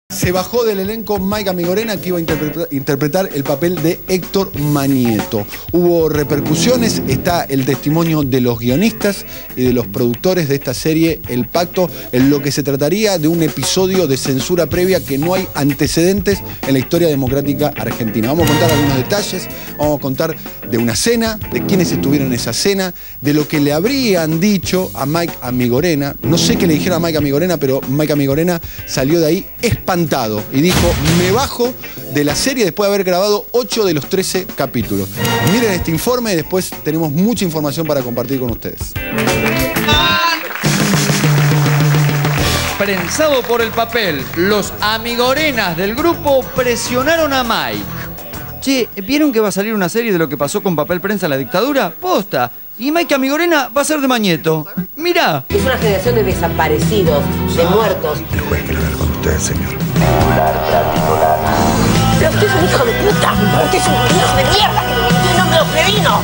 Se bajó del elenco Mike Amigorena, que iba a interpretar el papel de Héctor Magneto. Hubo repercusiones, está el testimonio de los guionistas y de los productores de esta serie El Pacto, en lo que se trataría de un episodio de censura previa que no hay antecedentes en la historia democrática argentina. Vamos a contar algunos detalles, vamos a contar de una cena, de quiénes estuvieron en esa cena, de lo que le habrían dicho a Mike Amigorena. No sé qué le dijeron a Mike Amigorena, pero Mike Amigorena salió de ahí espantado y dijo: me bajo de la serie después de haber grabado 8 de los 13 capítulos. Miren este informe y después tenemos mucha información para compartir con ustedes. Prensado por el papel, los amigorenas del grupo presionaron a Mike. Che, ¿vieron que va a salir una serie de lo que pasó con papel prensa en la dictadura? ¡Posta! Y Mike Amigorena va a ser de Magneto. Mirá. Es una generación de desaparecidos, de muertos. El juez quiere hablar con usted, señor. Pero usted es un hijo de puta. Usted es un hijo de mierda que me mintió en nombre de Oferino.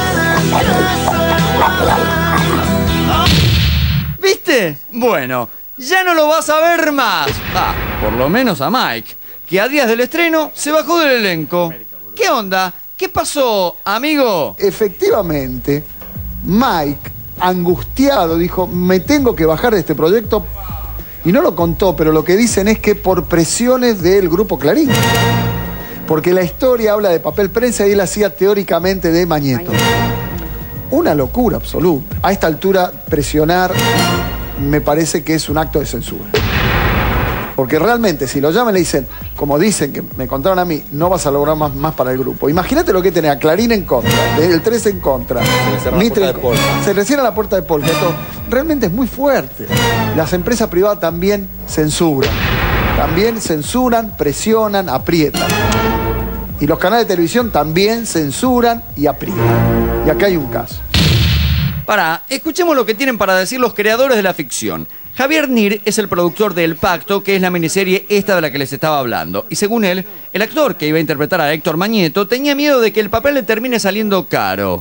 ¿Viste? Bueno, ya no lo vas a ver más. Por lo menos a Mike, que a días del estreno se bajó del elenco. ¿Qué onda? ¿Qué pasó, amigo? Efectivamente, Mike, angustiado, dijo: me tengo que bajar de este proyecto. Y no lo contó, pero lo que dicen es que por presiones del grupo Clarín. Porque la historia habla de papel prensa y él hacía teóricamente de Magneto. Una locura absoluta. A esta altura, presionar me parece que es un acto de censura. Porque realmente, si lo llaman y le dicen, como dicen que me contaron a mí, no vas a lograr más para el grupo. Imagínate lo que tenía a Clarín en contra, el 3 en contra. Se le cierra la puerta de Polka. Realmente es muy fuerte. Las empresas privadas también censuran. También censuran, presionan, aprietan. Y los canales de televisión también censuran y aprietan. Y acá hay un caso. Pará, escuchemos lo que tienen para decir los creadores de la ficción. Javier Nir es el productor de El Pacto, que es la miniserie esta de la que les estaba hablando. Y según él, el actor que iba a interpretar a Héctor Magneto tenía miedo de que el papel le termine saliendo caro.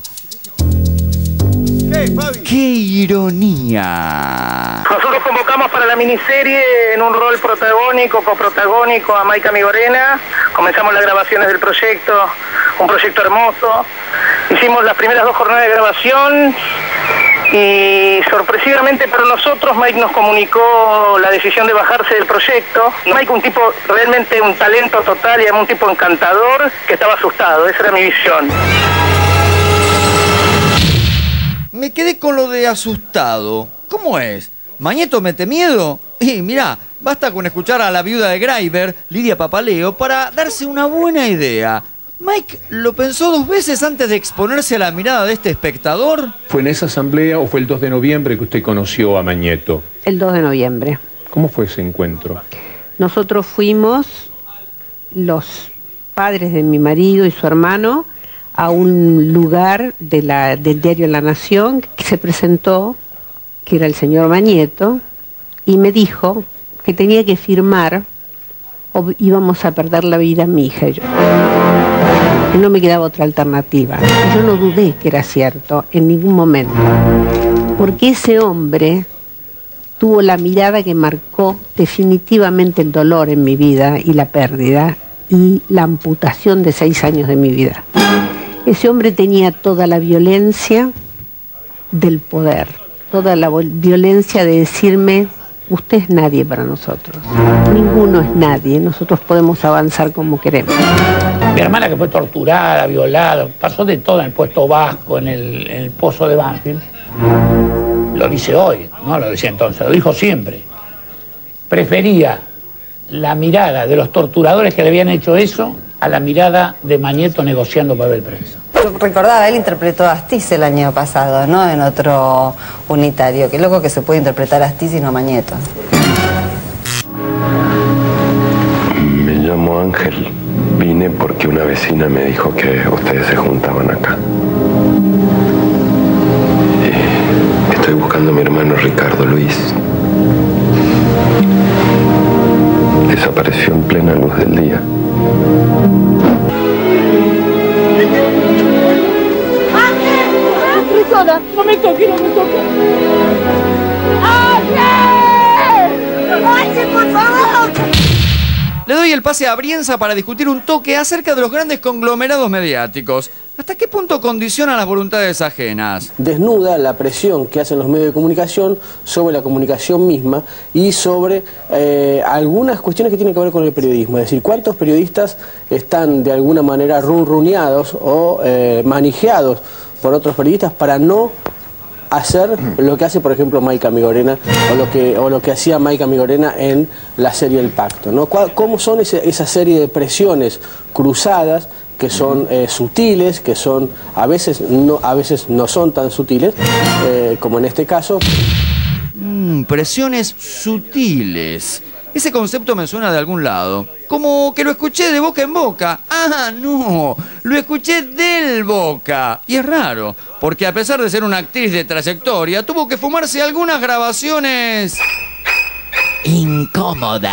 Hey, Fabi. ¡Qué ironía! Nosotros convocamos para la miniserie en un rol protagónico, coprotagónico a Mike Amigorena. Comenzamos las grabaciones del proyecto, un proyecto hermoso. Hicimos las primeras 2 jornadas de grabación y sorpresivamente para nosotros Mike nos comunicó la decisión de bajarse del proyecto. Mike, un tipo realmente un talento total y además un tipo encantador que estaba asustado. Esa era mi visión. Me quedé con lo de asustado. ¿Cómo es? ¿Magneto mete miedo? Y mirá, basta con escuchar a la viuda de Greiber, Lidia Papaleo, para darse una buena idea. ¿Mike lo pensó 2 veces antes de exponerse a la mirada de este espectador? ¿Fue en esa asamblea o fue el 2 de noviembre que usted conoció a Magneto? El 2 de noviembre. ¿Cómo fue ese encuentro? Nosotros fuimos, los padres de mi marido y su hermano, a un lugar del diario La Nación que se presentó, que era el señor Magneto, y me dijo que tenía que firmar o íbamos a perder la vida mi hija y yo. Y no me quedaba otra alternativa. Yo no dudé que era cierto en ningún momento, porque ese hombre tuvo la mirada que marcó definitivamente el dolor en mi vida y la pérdida y la amputación de 6 años de mi vida. Ese hombre tenía toda la violencia del poder, toda la violencia de decirme: usted es nadie para nosotros, ninguno es nadie, nosotros podemos avanzar como queremos. Mi hermana, que fue torturada, violada, pasó de todo en el puesto vasco, en el pozo de Banfield, lo dice hoy, no lo decía entonces, lo dijo siempre. Prefería la mirada de los torturadores que le habían hecho eso a la mirada de Magneto negociando papel prensa. Recordaba, él interpretó a Astiz el año pasado, ¿no? En otro unitario. Qué loco que se puede interpretar a Astiz y no a Magneto. Me llamo Ángel. Vine porque una vecina me dijo que ustedes se juntaban acá. Estoy buscando a mi hermano Ricardo Luis. Desapareció en plena luz del día. No me toque, no me toque. ¡Ángel! ¡Ángel, por favor! Le doy el pase a Brienza para discutir un toque acerca de los grandes conglomerados mediáticos. ¿Hasta qué punto condicionan las voluntades ajenas? Desnuda la presión que hacen los medios de comunicación sobre la comunicación misma y sobre algunas cuestiones que tienen que ver con el periodismo. Es decir, cuántos periodistas están de alguna manera runruneados o manijeados por otros periodistas para no hacer lo que hace, por ejemplo, Mayca Migorena o lo que hacía Mayca Migorena en la serie El Pacto, ¿no? ¿Cómo son esa serie de presiones cruzadas que son sutiles, que son a veces no son tan sutiles, como en este caso? Presiones sutiles. Ese concepto me suena de algún lado. Como que lo escuché de boca en boca. Ah, no, lo escuché del Boca. Y es raro, porque a pesar de ser una actriz de trayectoria, tuvo que fumarse algunas grabaciones incómodas.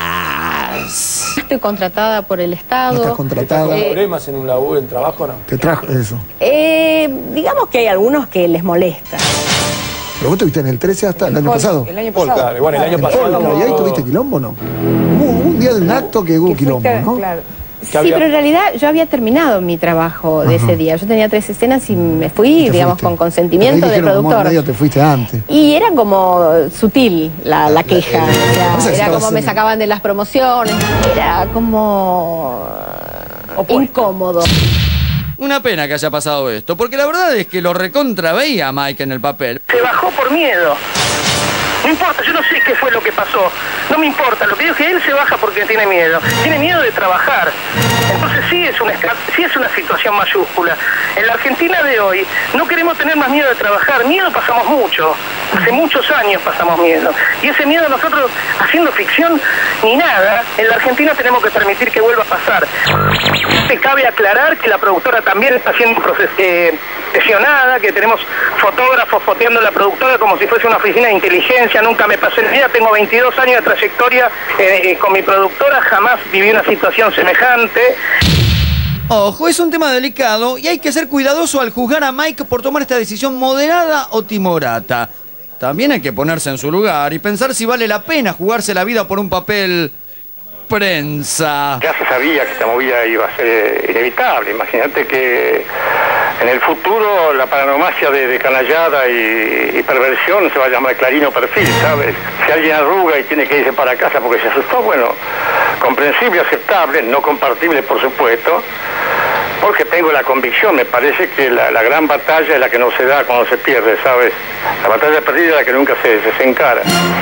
Estoy contratada por el Estado. ¿No estás contratada? ¿Problemas en un laburo, en trabajo, no? ¿Te trajo eso? Digamos que hay algunos que les molesta. ¿Pero vos estuviste en el 13 hasta el año pasado? El año pasado. Claro, bueno, el año pasado. ¿Y ahí tuviste quilombo o no? Hubo un día del acto que hubo quilombo, ¿no? Claro. Sí, pero en realidad yo había terminado mi trabajo de ese día. Yo tenía 3 escenas y me fui, digamos, con consentimiento del productor. Medio te fuiste antes. Y era como sutil la queja. O sea, era como me sacaban de las promociones. Era como incómodo. Una pena que haya pasado esto, porque la verdad es que lo recontra veía a Mike en el papel. Se bajó por miedo. No importa, yo no sé qué fue lo que pasó. No me importa, lo que digo es que él se baja porque tiene miedo. Tiene miedo de trabajar. Entonces sí es una situación mayúscula. En la Argentina de hoy no queremos tener más miedo de trabajar. Miedo pasamos mucho. Hace muchos años pasamos miedo. Y ese miedo nosotros, haciendo ficción ni nada, en la Argentina tenemos que permitir que vuelva a pasar. Me cabe aclarar que la productora también está siendo presionada, que tenemos fotógrafos foteando a la productora como si fuese una oficina de inteligencia. Nunca me pasó en mi vida, tengo 22 años de trayectoria con mi productora, jamás viví una situación semejante. Ojo, es un tema delicado y hay que ser cuidadoso al juzgar a Mike por tomar esta decisión moderada o timorata. También hay que ponerse en su lugar y pensar si vale la pena jugarse la vida por un papel prensa. Ya se sabía que esta movida iba a ser inevitable. Imagínate que en el futuro la paranomacia de canallada y perversión se va a llamar Clarín o perfil, ¿sabes? Si alguien arruga y tiene que irse para casa porque se asustó, bueno, comprensible, aceptable, no compartible, por supuesto, porque tengo la convicción, me parece que la gran batalla es la que no se da cuando se pierde, ¿sabes? La batalla perdida es la que nunca se encara.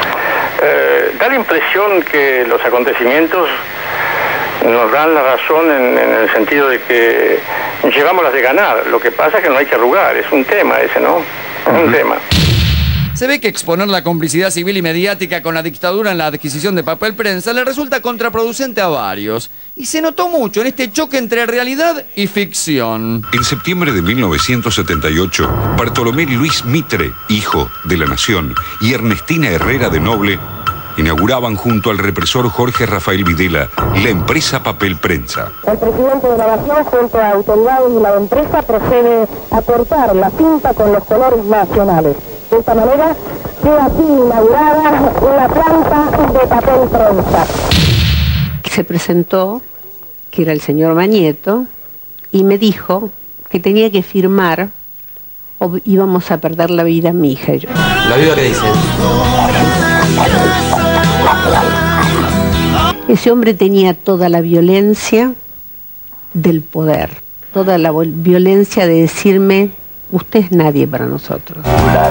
Da la impresión que los acontecimientos nos dan la razón en el sentido de que llevamos las de ganar. Lo que pasa es que no hay que arrugar, es un tema ese, ¿no? Es un tema. Se ve que exponer la complicidad civil y mediática con la dictadura en la adquisición de papel prensa le resulta contraproducente a varios. Y se notó mucho en este choque entre realidad y ficción. En septiembre de 1978, Bartolomé Luis Mitre, hijo de la Nación, y Ernestina Herrera de Noble inauguraban junto al represor Jorge Rafael Videla la empresa Papel Prensa. El presidente de la Nación, junto a autoridades y la empresa, procede a cortar la cinta con los colores nacionales. De esta manera queda así inaugurada una planta de papel prensa. Se presentó, que era el señor Mañeto, y me dijo que tenía que firmar o íbamos a perder la vida mi hija y yo. ¿La vida qué dice? Ese hombre tenía toda la violencia del poder, toda la violencia de decirme, usted es nadie para nosotros.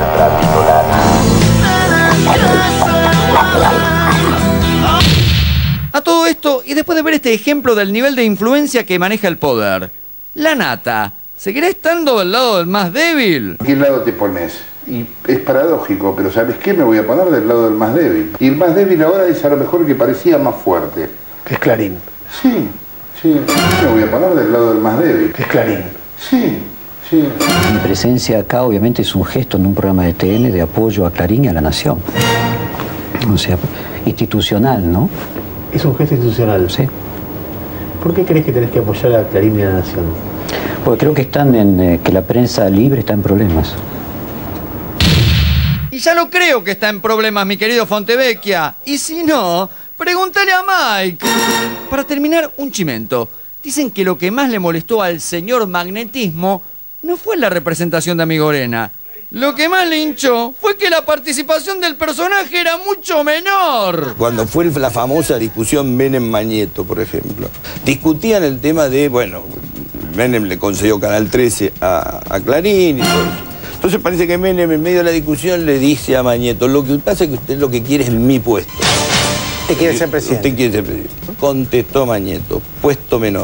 A todo esto, y después de ver este ejemplo del nivel de influencia que maneja el poder, la nata, ¿seguirá estando del lado del más débil? ¿Qué lado te pones? Y es paradójico, pero ¿sabes qué? Me voy a poner del lado del más débil. Y el más débil ahora es a lo mejor el que parecía más fuerte. Que es Clarín. Sí, me voy a poner del lado del más débil. Que es Clarín. Sí. Mi presencia acá obviamente es un gesto en un programa de TN de apoyo a Clarín y a la Nación. O sea, institucional, ¿no? Es un gesto institucional. Sí. ¿Por qué crees que tenés que apoyar a Clarín y a la Nación? Porque creo que que la prensa libre está en problemas. Y ya lo creo que está en problemas, mi querido Fontevecchia. Y si no, pregúntale a Mike. Para terminar, un chimento. Dicen que lo que más le molestó al señor Magnetismo no fue la representación de Amigorena. Lo que más le hinchó fue que la participación del personaje era mucho menor. Cuando fue la famosa discusión Menem-Mañeto, por ejemplo, discutían el tema de, bueno, Menem le concedió Canal 13 a Clarín y todo eso. Entonces parece que Menem en medio de la discusión le dice a Mañeto, lo que pasa es que usted lo que quiere es mi puesto. Usted quiere ser presidente. Usted quiere ser presidente. Contestó Mañeto, puesto menor.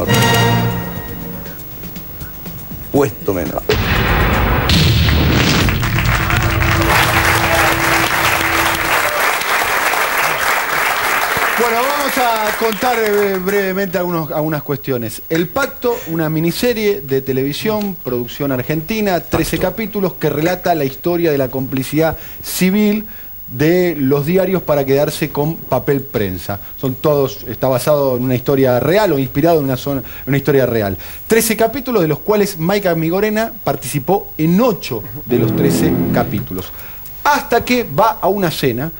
Puesto menor. Bueno, vamos a contar brevemente algunas cuestiones. El Pacto, una miniserie de televisión, producción argentina, 13 capítulos, que relata la historia de la complicidad civil de los diarios para quedarse con papel prensa. Está basado en una historia real o inspirado en una historia real. 13 capítulos, de los cuales Mike Amigorena participó en 8 de los 13 capítulos. Hasta que va a una cena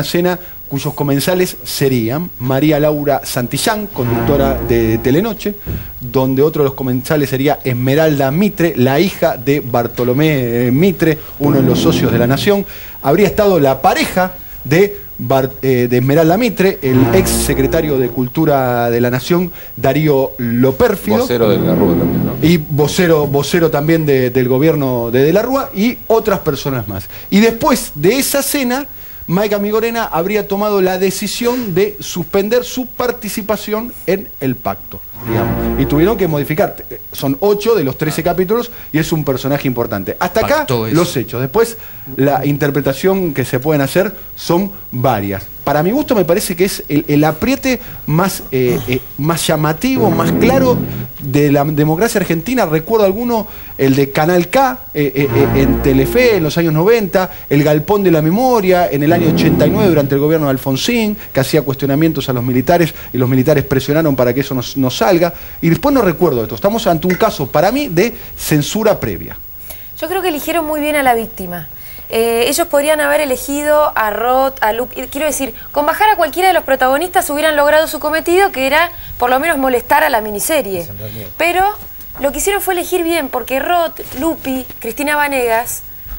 cuyos comensales serían María Laura Santillán, conductora de Telenoche, donde otro de los comensales sería Esmeralda Mitre, la hija de Bartolomé Mitre, uno de los socios de La Nación. Habría estado la pareja de Esmeralda Mitre, el ex secretario de Cultura de La Nación, Darío Lopérfido. Vocero de la Rúa también, ¿no? Y vocero también del gobierno de la Rúa, y otras personas más. Y después de esa cena, Mike Amigorena habría tomado la decisión de suspender su participación en el pacto, digamos. Y tuvieron que modificar. Son 8 de los 13 capítulos y es un personaje importante. Hasta acá los hechos. Después la interpretación que se pueden hacer son varias. Para mi gusto me parece que es el apriete más llamativo, más claro de la democracia argentina. Recuerdo alguno, el de Canal K en Telefe en los años 90, el Galpón de la Memoria en el año 89 durante el gobierno de Alfonsín, que hacía cuestionamientos a los militares y los militares presionaron para que eso no salga. Y después no recuerdo esto. Estamos ante un caso, para mí, de censura previa. Yo creo que eligieron muy bien a la víctima. Ellos podrían haber elegido a Roth, a Lupi. Quiero decir, con bajar a cualquiera de los protagonistas hubieran logrado su cometido, que era por lo menos molestar a la miniserie. Pero lo que hicieron fue elegir bien, porque Roth, Lupi, Cristina Vanegas,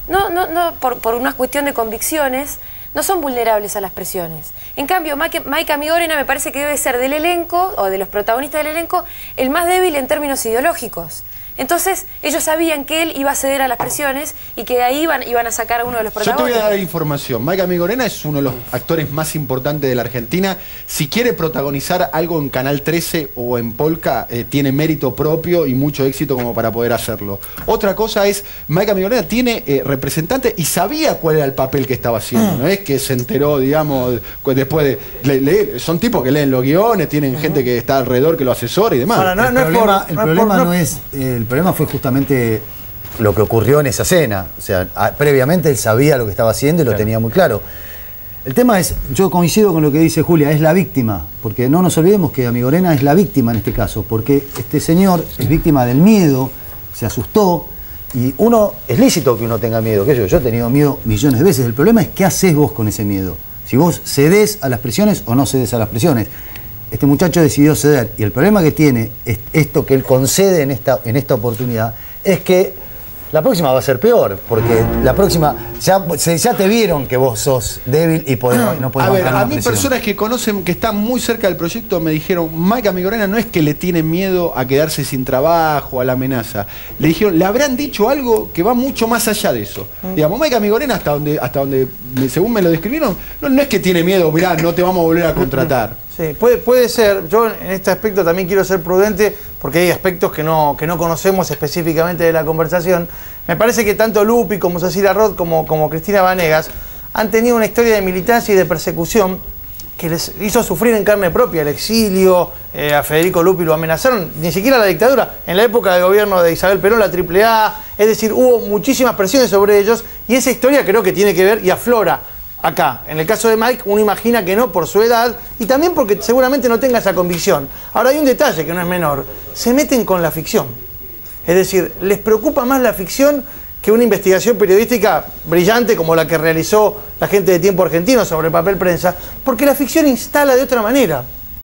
por una cuestión de convicciones, no son vulnerables a las presiones. En cambio, Mike Amigorena me parece que debe ser del elenco, o de los protagonistas del elenco, el más débil en términos ideológicos. Entonces, ellos sabían que él iba a ceder a las presiones y que de ahí iban a sacar a uno de los protagonistas. Yo te voy a dar información. Mike Amigorena es uno de los actores más importantes de la Argentina. Si quiere protagonizar algo en Canal 13 o en Polka, tiene mérito propio y mucho éxito como para poder hacerlo. Otra cosa es, Mike Amigorena tiene representante y sabía cuál era el papel que estaba haciendo. No es que se enteró, digamos, después de... son tipos que leen los guiones, tienen gente que está alrededor, que lo asesora y demás. Ahora, el problema fue justamente lo que ocurrió en esa cena. O sea, previamente él sabía lo que estaba haciendo y lo tenía muy claro. El tema es, yo coincido con lo que dice Julia, es la víctima. Porque no nos olvidemos que Amigorena es la víctima en este caso. Porque este señor es víctima del miedo, se asustó. Y es lícito que uno tenga miedo. Yo he tenido miedo millones de veces. El problema es qué haces vos con ese miedo. Si vos cedés a las presiones o no cedés a las presiones. Este muchacho decidió ceder y el problema que tiene es esto que él concede en esta oportunidad es que la próxima va a ser peor, porque la próxima ya te vieron que vos sos débil y no podés. A ver, a mí personas que conocen, que están muy cerca del proyecto, me dijeron, Mike Amigorena no es que le tiene miedo a quedarse sin trabajo, a la amenaza. Le dijeron, le habrán dicho algo que va mucho más allá de eso. Digamos, Mike Amigorena, hasta donde según me lo describieron, no es que tiene miedo, mirá, no te vamos a volver a contratar. Sí, puede ser. Yo en este aspecto también quiero ser prudente porque hay aspectos que no conocemos específicamente de la conversación. Me parece que tanto Lupi como Cecilia Roth como Cristina Vanegas han tenido una historia de militancia y de persecución que les hizo sufrir en carne propia el exilio. A Federico Lupi lo amenazaron, ni siquiera la dictadura, en la época del gobierno de Isabel Perón, la AAA, es decir, hubo muchísimas presiones sobre ellos y esa historia creo que tiene que ver y aflora acá. En el caso de Mike, uno imagina que no por su edad y también porque seguramente no tenga esa convicción. Ahora hay un detalle que no es menor, se meten con la ficción. Es decir, les preocupa más la ficción que una investigación periodística brillante como la que realizó la gente de Tiempo Argentino sobre el papel prensa, porque la ficción instala de otra manera.